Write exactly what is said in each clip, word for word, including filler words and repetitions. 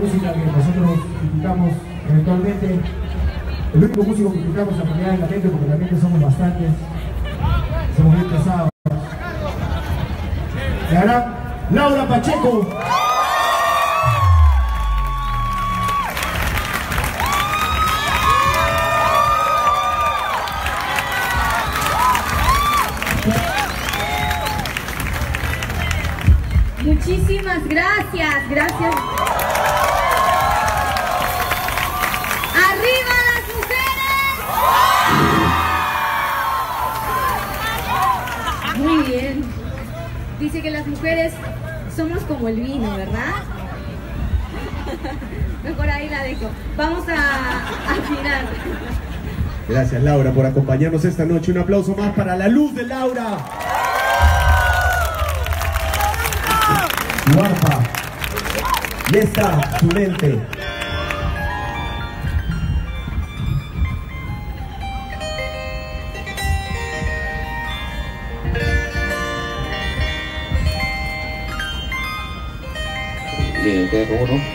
música que nosotros criticamos eventualmente. El único músico que criticamos en realidad es la mente, porque la mente somos bastantes. Somos bien pesados. La gran Laura Pacheco. Muchísimas gracias, gracias. ¡Arriba las mujeres! Muy bien. Dice que las mujeres somos como el vino, ¿verdad? Mejor ahí la dejo. Vamos a afinar. Gracias, Laura, por acompañarnos esta noche. Un aplauso más para la luz de Laura. Guapa, y está su lente. Bien, ustedes cómo no.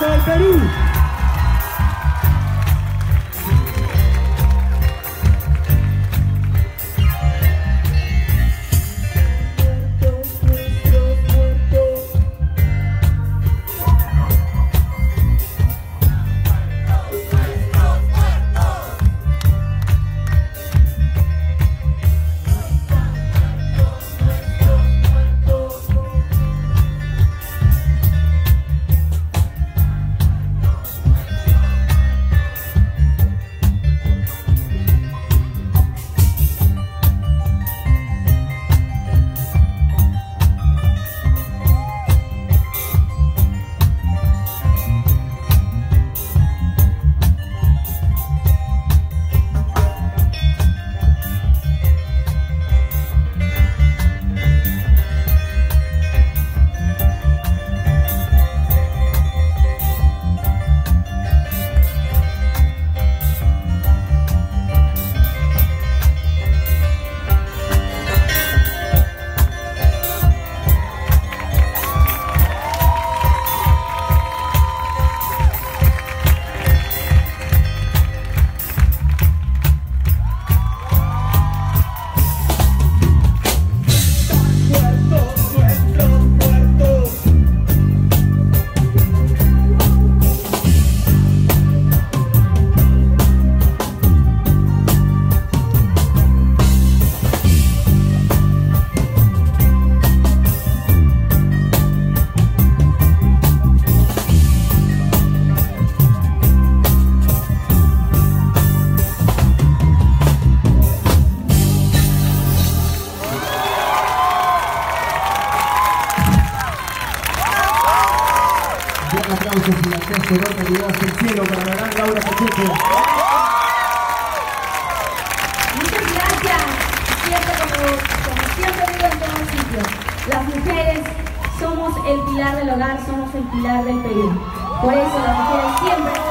todo el Perú. Un aplauso gigantesco, enorme, llegó hasta el cielo para la gran Laura Pacheco. Muchas gracias. Siempre, como, como siempre digo en todos sitios, las mujeres somos el pilar del hogar, somos el pilar del Perú. Por eso las mujeres siempre